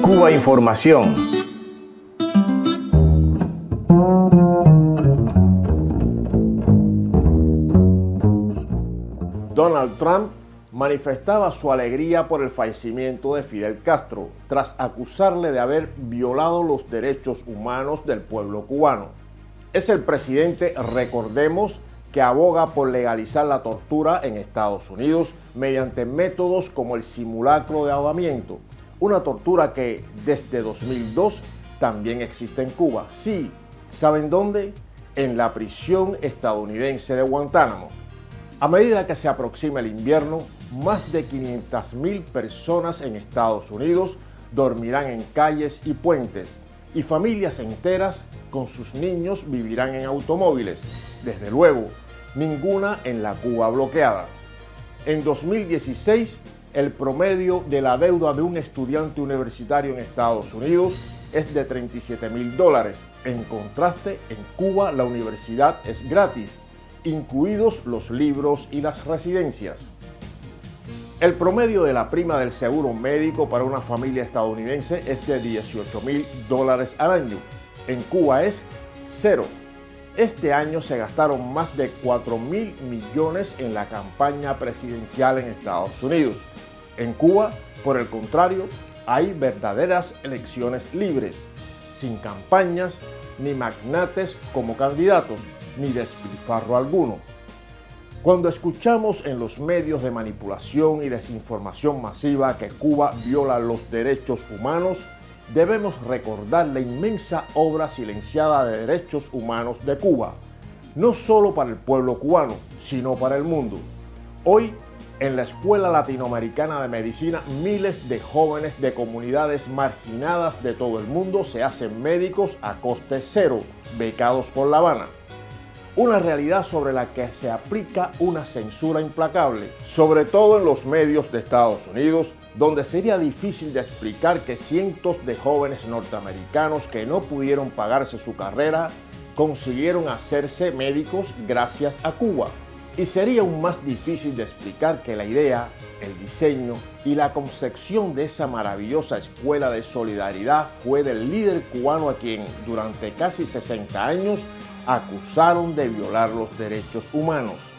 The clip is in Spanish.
Cuba Información. Donald Trump manifestaba su alegría por el fallecimiento de Fidel Castro, tras acusarle de haber violado los derechos humanos del pueblo cubano. Es el presidente, recordemos, que aboga por legalizar la tortura en Estados Unidos mediante métodos como el simulacro de ahogamiento, una tortura que desde 2002 también existe en Cuba. Sí, ¿saben dónde? En la prisión estadounidense de Guantánamo. A medida que se aproxima el invierno, más de 500.000 personas en Estados Unidos dormirán en calles y puentes, y familias enteras con sus niños vivirán en automóviles. Desde luego, ninguna en la Cuba bloqueada. En 2016, el promedio de la deuda de un estudiante universitario en Estados Unidos es de $37.000. En contraste, en Cuba la universidad es gratis, incluidos los libros y las residencias. El promedio de la prima del seguro médico para una familia estadounidense es de $18.000 al año. En Cuba es cero. Este año se gastaron más de 4.000 millones en la campaña presidencial en Estados Unidos. En Cuba, por el contrario, hay verdaderas elecciones libres, sin campañas ni magnates como candidatos, ni despilfarro alguno. Cuando escuchamos en los medios de manipulación y desinformación masiva que Cuba viola los derechos humanos, debemos recordar la inmensa obra silenciada de derechos humanos de Cuba, no solo para el pueblo cubano, sino para el mundo. Hoy, en la Escuela Latinoamericana de Medicina, miles de jóvenes de comunidades marginadas de todo el mundo se hacen médicos a coste cero, becados por La Habana. Una realidad sobre la que se aplica una censura implacable, sobre todo en los medios de Estados Unidos, donde sería difícil de explicar que cientos de jóvenes norteamericanos que no pudieron pagarse su carrera consiguieron hacerse médicos gracias a Cuba. Y sería aún más difícil de explicar que la idea, el diseño y la concepción de esa maravillosa escuela de solidaridad fue del líder cubano a quien durante casi 60 años acusaron de violar los derechos humanos.